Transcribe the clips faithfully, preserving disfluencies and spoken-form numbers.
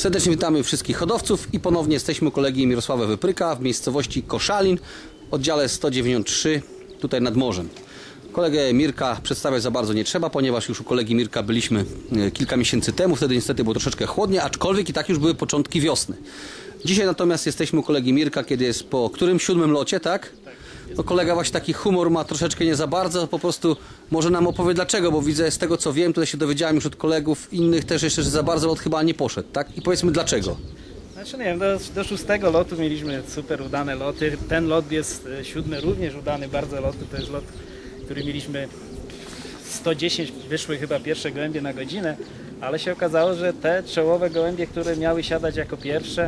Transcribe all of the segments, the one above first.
Serdecznie witamy wszystkich hodowców i ponownie jesteśmy u kolegi Mirosława Wypryka w miejscowości Koszalin, oddziale sto dziewięćdziesiąt trzy, tutaj nad morzem. Kolegę Mirka przedstawiać za bardzo nie trzeba, ponieważ już u kolegi Mirka byliśmy kilka miesięcy temu, wtedy niestety było troszeczkę chłodnie, aczkolwiek i tak już były początki wiosny. Dzisiaj natomiast jesteśmy u kolegi Mirka, kiedy jest po którym siódmym locie, tak? No kolega właśnie taki humor ma troszeczkę nie za bardzo, po prostu może nam opowie dlaczego, bo widzę z tego co wiem, tutaj się dowiedziałem już od kolegów innych też jeszcze, że za bardzo lot chyba nie poszedł, tak? I powiedzmy dlaczego. Znaczy nie wiem, do, do szóstego lotu mieliśmy super udane loty, ten lot jest siódmy również udany bardzo loty, to jest lot, który mieliśmy sto dziesięć, wyszły chyba pierwsze gołębie na godzinę, ale się okazało, że te czołowe gołębie, które miały siadać jako pierwsze,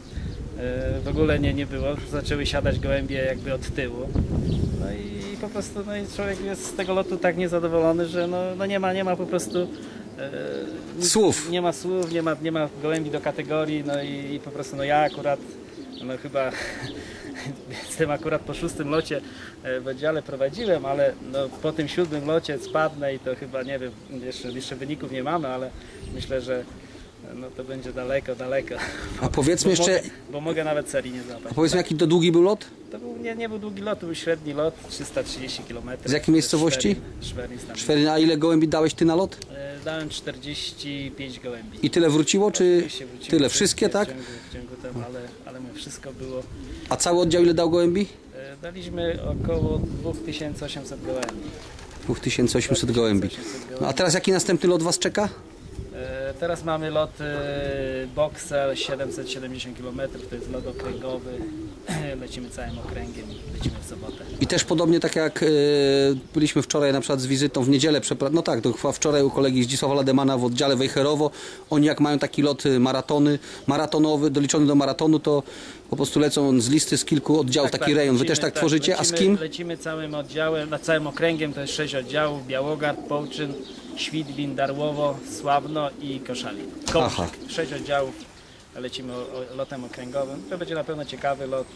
w ogóle nie, nie było, zaczęły siadać gołębie jakby od tyłu. No i po prostu no i człowiek jest z tego lotu tak niezadowolony, że no, no nie ma, nie ma po prostu e, słów. Nie ma słów, nie ma, nie ma gołębi do kategorii, no i, i po prostu no ja akurat no chyba jestem akurat po szóstym locie w oddziale prowadziłem, ale no po tym siódmym locie spadnę i to chyba nie wiem, jeszcze, jeszcze wyników nie mamy, ale myślę, że no to będzie daleko, daleko. A powiedzmy bo jeszcze... Mogę, bo mogę nawet serii nie złapać. A powiedzmy jaki to długi był lot? To był, nie, nie był długi lot, to był średni lot, trzysta trzydzieści kilometrów. Z jakiej miejscowości? Szwerin. Szwerin. A ile gołębi dałeś ty na lot? E, dałem czterdzieści pięć gołębi. I tyle wróciło, czy wróciło, tyle? Wszystkie, tak? W ciągu, w ciągu tam, ale, ale my wszystko było. A cały oddział ile dał gołębi? E, daliśmy około dwa tysiące osiemset gołębi. dwa tysiące osiemset gołębi. No a teraz jaki następny lot was czeka? Teraz mamy lot Boxer siedemset siedemdziesiąt kilometrów, to jest lot okręgowy, lecimy całym okręgiem, lecimy w sobotę. I też podobnie tak jak e, byliśmy wczoraj na przykład z wizytą w niedzielę, no tak, to chyba wczoraj u kolegi Zdzisława Lademana w oddziale Wejherowo, oni jak mają taki lot maratony, maratonowy, doliczony do maratonu, to po prostu lecą z listy z kilku oddziałów, tak, taki tak, rejon. Wy lecimy, też tak, tak tworzycie, lecimy, a z kim? Lecimy całym oddziałem, na całym okręgiem, to jest sześć oddziałów, Białogard, Połczyn, Świdwin, Darłowo, Sławno i Koszalin. Kołczyk. Sześć oddziałów, lecimy o, o, lotem okręgowym. To będzie na pewno ciekawy lot.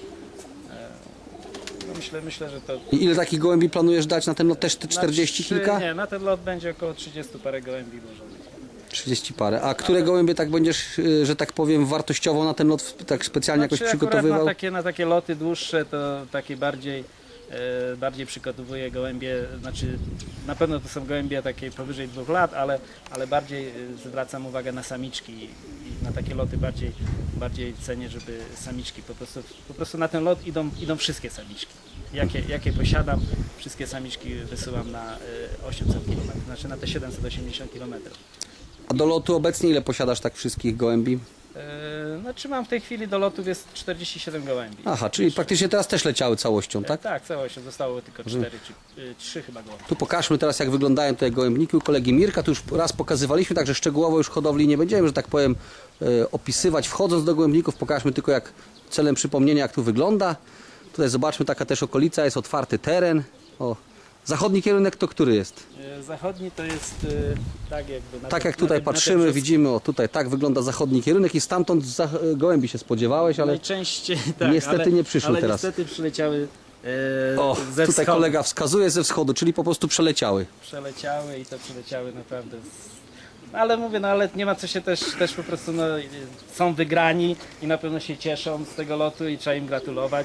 No myślę, myślę, że to... I ile takich gołębi planujesz dać na ten lot? Też te czterdzieści na, kilka? Nie, na ten lot będzie około trzydzieści parę gołębi włożonych. trzydzieści parę. A które gołębie tak będziesz, że tak powiem, wartościowo na ten lot tak specjalnie znaczy, jakoś przygotowywał? Na takie, na takie loty dłuższe to takie bardziej e, bardziej przygotowuję gołębie, znaczy na pewno to są gołębie takie powyżej dwóch lat, ale, ale bardziej zwracam uwagę na samiczki i, i na takie loty bardziej, bardziej cenię, żeby samiczki po prostu, po prostu na ten lot idą, idą wszystkie samiczki. Jakie, jakie posiadam, wszystkie samiczki wysyłam na osiemset kilometrów, znaczy na te siedemset osiemdziesiąt kilometrów. A do lotu obecnie ile posiadasz tak wszystkich gołębi? Yy, znaczy mam w tej chwili do lotów jest czterdzieści siedem gołębi. Aha, czyli praktycznie teraz też leciały całością, tak? Yy, tak, całością. Zostało tylko cztery czy yy, trzy chyba gołębie. Tu pokażmy teraz jak wyglądają te gołębniki u kolegi Mirka. Tu już raz pokazywaliśmy, także szczegółowo już hodowli nie będziemy, że tak powiem, yy, opisywać. Wchodząc do gołębników pokażmy tylko jak celem przypomnienia jak tu wygląda. Tutaj zobaczmy, taka też okolica, jest otwarty teren. O. Zachodni kierunek to który jest? Zachodni to jest tak jakby... Na tak te, jak tutaj na patrzymy, na widzimy, o tutaj tak wygląda zachodni kierunek i stamtąd za, gołębi się spodziewałeś, ale najczęściej, tak, niestety ale, nie przyszły ale teraz. niestety przyleciały e, o, ze tutaj wschodu. Kolega wskazuje ze wschodu, czyli po prostu przeleciały. Przeleciały i to przeleciały naprawdę z... Ale mówię, no ale nie ma co się też, też po prostu, no, są wygrani i na pewno się cieszą z tego lotu i trzeba im gratulować.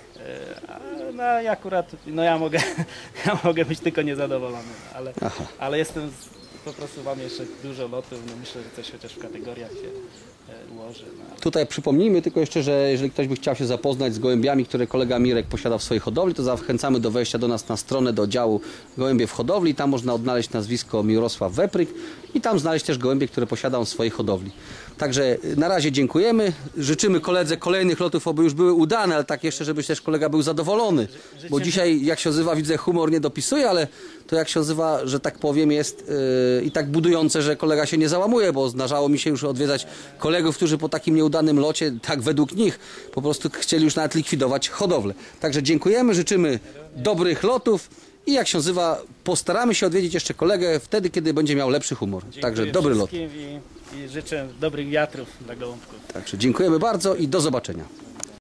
No ja akurat, no ja mogę, ja mogę być tylko niezadowolony, ale, ale jestem, po prostu mam jeszcze dużo lotów, no myślę, że coś chociaż w kategoriach się ułoży. No ale... Tutaj przypomnijmy tylko jeszcze, że jeżeli ktoś by chciał się zapoznać z gołębiami, które kolega Mirek posiada w swojej hodowli, to zachęcamy do wejścia do nas na stronę, do działu Gołębie w hodowli. Tam można odnaleźć nazwisko Mirosław Wypryk i tam znaleźć też gołębie, które posiada on w swojej hodowli. Także na razie dziękujemy, życzymy koledze kolejnych lotów, oby już były udane, ale tak jeszcze, żebyś też kolega był zadowolony, bo dzisiaj jak się nazywa, widzę, humor nie dopisuje, ale to jak się nazywa, że tak powiem, jest yy, i tak budujące, że kolega się nie załamuje, bo zdarzało mi się już odwiedzać kolegów, którzy po takim nieudanym locie, tak według nich, po prostu chcieli już nawet likwidować hodowlę. Także dziękujemy, życzymy dobrych lotów i jak się nazywa, postaramy się odwiedzić jeszcze kolegę wtedy, kiedy będzie miał lepszy humor. Dziękuję Także dobry lot. I, i życzę dobrych wiatrów dla gołąbków. Także dziękujemy bardzo i do zobaczenia.